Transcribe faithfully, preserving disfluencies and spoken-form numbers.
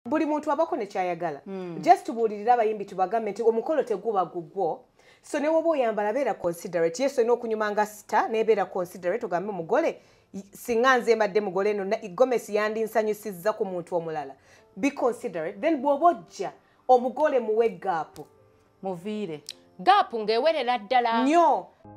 buli muntu abako ne kyayagala mm. just tubuulirira abayimbi tubagambe nti omukolo teguba gugwo so ne woba oyambala beera considerate yeso n'okunyuma nga sita nebeera considerate ogambe omugole singa nze mbadde mugole eno Gomesi yandinsanyusizza ku muntu omulala be considerate then bw'oba ojja omugole muwe gaapu muviire gaapu ng'ewerera ddala nnyo